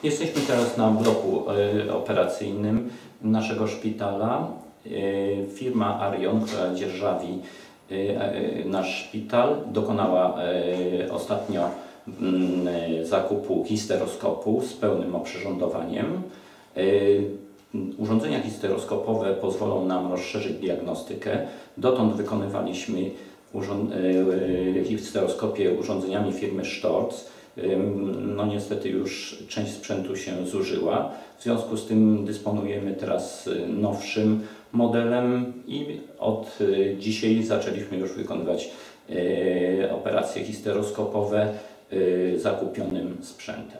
Jesteśmy teraz na bloku operacyjnym naszego szpitala. Firma Arion, która dzierżawi nasz szpital, dokonała ostatnio zakupu histeroskopu z pełnym oprzyrządowaniem. Urządzenia histeroskopowe pozwolą nam rozszerzyć diagnostykę. Dotąd wykonywaliśmy histeroskopię urządzeniami firmy Storz. No niestety już część sprzętu się zużyła. W związku z tym dysponujemy teraz nowszym modelem i od dzisiaj zaczęliśmy już wykonywać operacje histeroskopowe zakupionym sprzętem.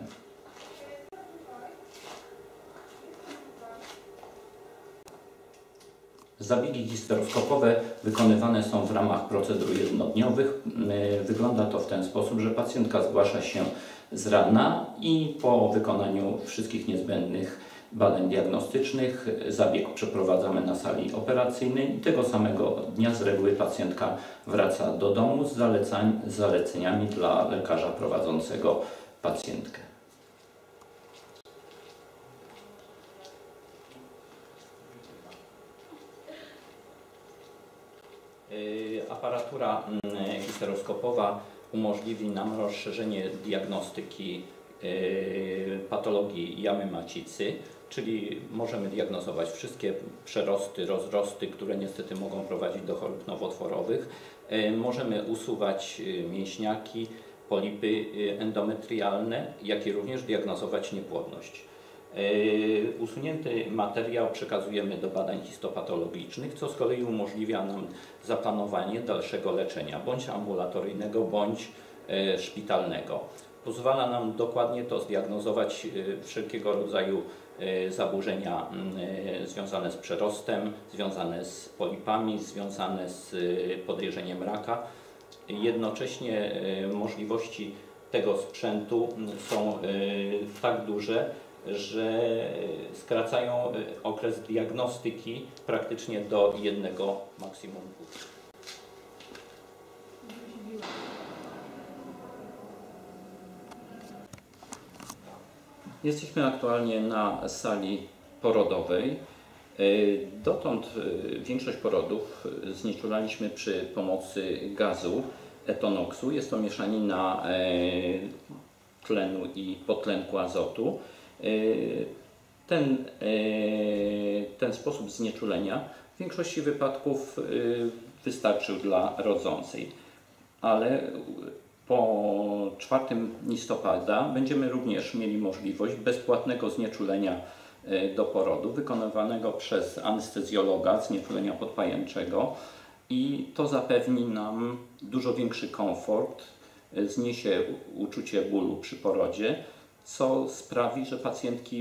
Zabiegi histeroskopowe wykonywane są w ramach procedur jednodniowych. Wygląda to w ten sposób, że pacjentka zgłasza się z rana i po wykonaniu wszystkich niezbędnych badań diagnostycznych zabieg przeprowadzamy na sali operacyjnej i tego samego dnia z reguły pacjentka wraca do domu z zaleceniami dla lekarza prowadzącego pacjentkę. Aparatura histeroskopowa umożliwi nam rozszerzenie diagnostyki patologii jamy macicy, czyli możemy diagnozować wszystkie przerosty, rozrosty, które niestety mogą prowadzić do chorób nowotworowych. Możemy usuwać mięśniaki, polipy endometrialne, jak i również diagnozować niepłodność. Usunięty materiał przekazujemy do badań histopatologicznych, co z kolei umożliwia nam zaplanowanie dalszego leczenia, bądź ambulatoryjnego, bądź szpitalnego. Pozwala nam dokładnie to zdiagnozować wszelkiego rodzaju zaburzenia związane z przerostem, związane z polipami, związane z podejrzeniem raka. Jednocześnie możliwości tego sprzętu są tak duże, że skracają okres diagnostyki praktycznie do jednego, maksimum dwóch. Jesteśmy aktualnie na sali porodowej. Dotąd większość porodów znieczulaliśmy przy pomocy gazu etonoksu. Jest to mieszanina tlenu i podtlenku azotu. Ten sposób znieczulenia w większości wypadków wystarczył dla rodzącej, ale po 4 listopada będziemy również mieli możliwość bezpłatnego znieczulenia do porodu wykonywanego przez anestezjologa znieczulenia podpajęczego i to zapewni nam dużo większy komfort, zniesie uczucie bólu przy porodzie, co sprawi, że pacjentki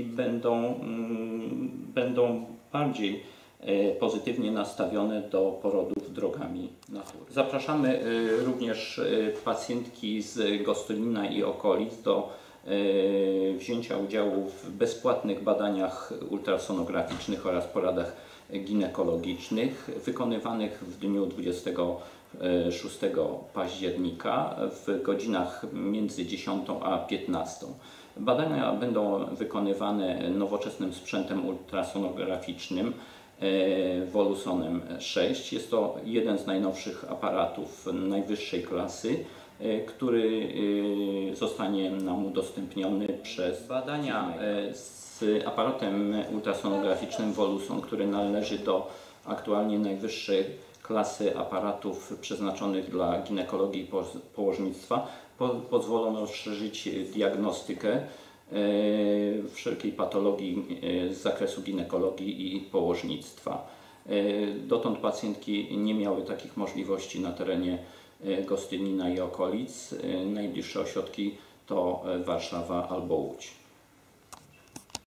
będą bardziej pozytywnie nastawione do porodów drogami natury. Zapraszamy również pacjentki z Gostynina i okolic do wzięcia udziału w bezpłatnych badaniach ultrasonograficznych oraz poradach ginekologicznych wykonywanych w dniu 26 października w godzinach między 10 a 15. Badania będą wykonywane nowoczesnym sprzętem ultrasonograficznym Volusonem 6. Jest to jeden z najnowszych aparatów najwyższej klasy, który zostanie nam udostępniony przez badania z aparatem ultrasonograficznym Voluson, który należy do aktualnie najwyższej klasy aparatów przeznaczonych dla ginekologii i położnictwa. Pozwolą rozszerzyć diagnostykę wszelkiej patologii z zakresu ginekologii i położnictwa. Dotąd pacjentki nie miały takich możliwości na terenie Gostynina i okolic. Najbliższe ośrodki to Warszawa albo Łódź.